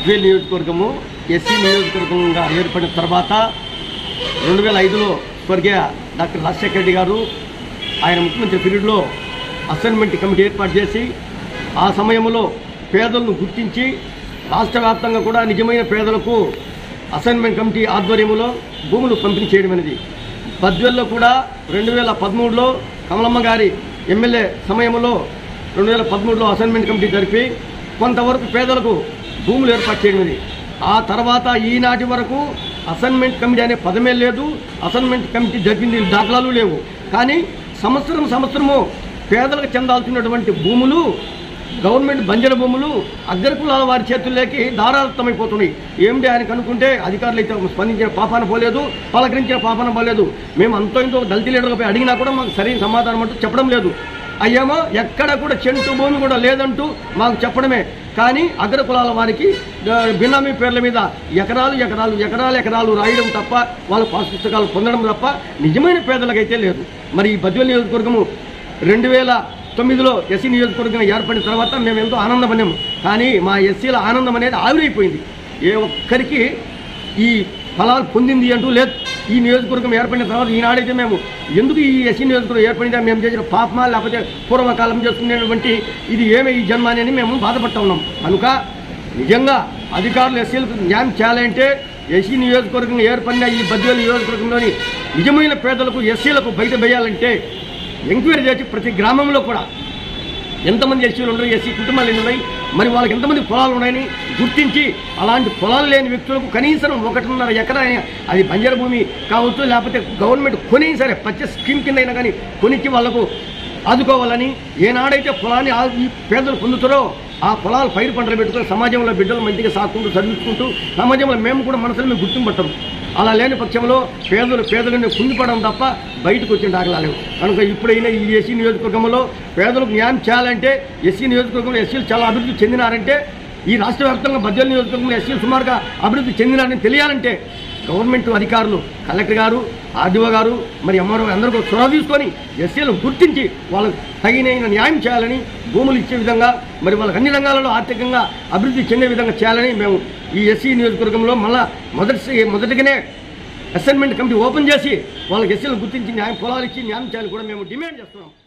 Badvel నియోజకవర్గము SC నియోజకవర్గంగా ఏర్పడిన తర్వాత 2005లో స్వర్గీయ డాక్టర్ రాజశేఖర రెడ్డి గారు ఆయన ముఖ్యమంత్రి పీరియడ్లో అసైన్మెంట్ కమిటీ ఏర్పాటు చేసి ఆ సమయంలో పేదలను గుర్తించి రాష్ట్ర వ్యాప్తంగా కూడా నిజమైన పేదలకు అసైన్మెంట్ కమిటీ ఆధ్వర్యంలో భూములు పంపిణీ చేయడం అనేది. బద్వేల్లో కూడా 2013లో కమలమ్మ గారి ఎమ్మెల్యే సమయంలో 2013లో అసైన్మెంట్ కమిటీ జరిపి కొంతవరకు పేదలకు భూములు ఏర్పాటు చేయడం. ఆ తర్వాత ఈనాటి వరకు అసైన్మెంట్ కమిటీ అనే పదమే లేదు, అసైన్మెంట్ కమిటీ జరిపింది దాఖలాలు లేవు. కానీ సంవత్సరము పేదలకు చెందాల్సినటువంటి భూములు, గవర్నమెంట్ బంజరు భూములు అగ్రకులాల వారి చేతుల్లోకి ధారాళితమైపోతున్నాయి. ఏమిటి ఆయనకు అనుకుంటే అధికారులు అయితే స్పందించిన పాపాన పోలేదు, పలకరించిన పాపాన పోలేదు. మేము అంతో ఇంతో దళిత లీడర్లపై అడిగినా కూడా మాకు సరైన సమాధానం అంటూ చెప్పడం లేదు. అయ్యేమో ఎక్కడ కూడా చెంటు భూమి కూడా లేదంటూ మాకు చెప్పడమే. కానీ అగ్రకులాల వారికి బినామీ పేర్ల మీద ఎకరాలు రాయడం తప్ప, వాళ్ళ పాస్ పుస్తకాలు పొందడం తప్ప నిజమైన పేదలకైతే లేదు. మరి ఈ బద్వేల్ నియోజకవర్గము 2009లో ఎస్సీ నియోజకవర్గంగా ఏర్పడిన తర్వాత మేము ఎంతో ఆనందపడినాము. కానీ మా ఎస్సీల ఆనందం అనేది ఆవిరైపోయింది. ఏ ఒక్కరికి ఈ ఫలాలు పొందింది అంటూ లేదు. ఈ నియోజకవర్గం ఏర్పడిన తర్వాత ఈనాడైతే మేము ఎందుకు ఈ ఎస్సీ నియోజకవర్గం ఏర్పడిందా, మేము చేసిన పాపమా లేకపోతే పూర్వకాలం చేసుకునేటువంటి ఇది ఏమే ఈ జన్మ అని మేము బాధపడతా ఉన్నాం. కనుక నిజంగా అధికారులు ఎస్సీలకు న్యాయం చేయాలంటే ఎస్సీ నియోజకవర్గం ఏర్పడిన ఈ బద్వేల్ నియోజకవర్గంలోని నిజమైన పేదలకు ఎస్సీలకు బయట వేయాలంటే ఎంక్వైరీ చేసి ప్రతి గ్రామంలో కూడా ఎంతమంది ఎస్సీలు ఉన్నాయి, ఎస్సీ కుటుంబాలు ఎన్ని ఉన్నాయి, మరి వాళ్ళకి ఎంతమంది పొలాలు ఉన్నాయని గుర్తించి అలాంటి పొలాలు లేని వ్యక్తులకు కనీసం 1.5 ఎకరా, అది బంజరు భూమి కావచ్చు లేకపోతే గవర్నమెంట్ కొని సరే పచ్చ స్కీమ్ కింద అయినా కానీ కొనిచ్చి వాళ్లకు ఆదుకోవాలని, ఏనాడైతే పొలాన్ని ఈ పేదలు పొందుతారో ఆ పొలాలు పైరు పంటలు పెట్టుకుని సమాజంలో బిడ్డలు మంచిగా సాకుంటూ చదివించుకుంటూ సమాజంలో మేము కూడా మనసులో మేము గుర్తింపట్టం. అలా లేని పక్షంలో పేదలను కుంగిపడడం తప్ప బయటకు వచ్చిన దాఖలాలేవు. కనుక ఇప్పుడైనా ఈ ఎస్సీ నియోజకవర్గంలో పేదలకు న్యాయం చేయాలంటే, ఎస్సీ నియోజకవర్గంలో ఎస్సీలు చాలా అభివృద్ధి చెందినారంటే, ఈ రాష్ట్ర వ్యాప్తంగా బద్వేల్ నియోజకవర్గంలో ఎస్సీలు సుమారుగా అభివృద్ధి చెందినారని తెలియాలంటే గవర్నమెంట్ అధికారులు, కలెక్టర్ గారు, ఆర్డీఓ గారు, మరి ఎంఆర్ఓ అందరూ చొరవ తీసుకొని ఎస్సీలను గుర్తించి వాళ్ళకు తగిన న్యాయం చేయాలని, భూములు ఇచ్చే విధంగా, మరి వాళ్ళకి అన్ని రంగాలలో ఆర్థికంగా అభివృద్ధి చెందే విధంగా చేయాలని మేము ఈ ఎస్సీ నియోజకవర్గంలో మళ్ళా మొదటిగానే అసైన్మెంట్ కమిటీ ఓపెన్ చేసి వాళ్ళకి ఎస్సీలను గుర్తించి పొలాలు ఇచ్చి న్యాయం చేయాలని కూడా మేము డిమాండ్ చేస్తున్నాం.